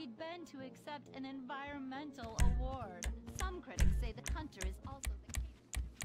he'd been to accept an environmental award. Some critics say the hunter is also the king.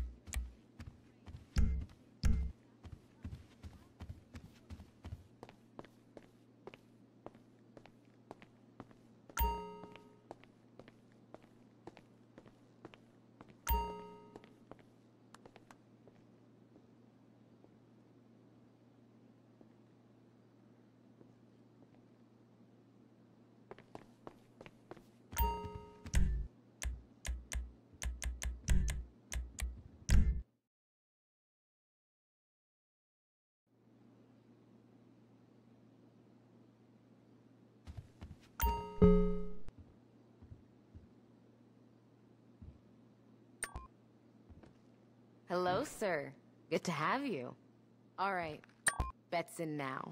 Hello, sir. Good to have you. All right, bets in now.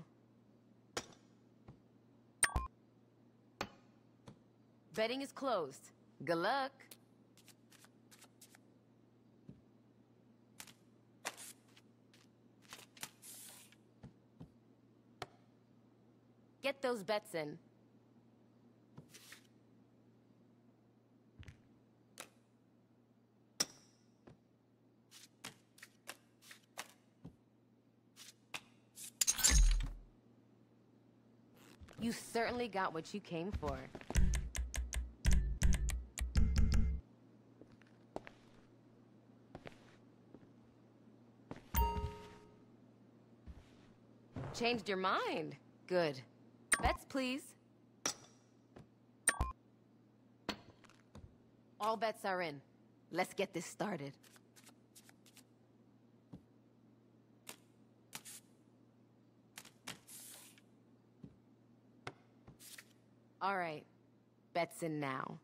Betting is closed. Good luck. Get those bets in. You certainly got what you came for. Changed your mind. Good. Bets, please. All bets are in. Let's get this started. All right, bets in now.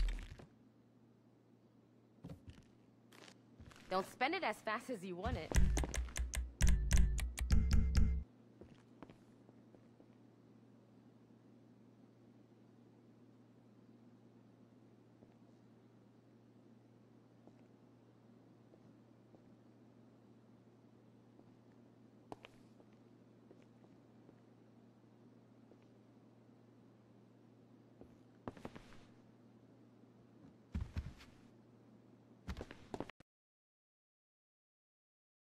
Don't spend it as fast as you want it.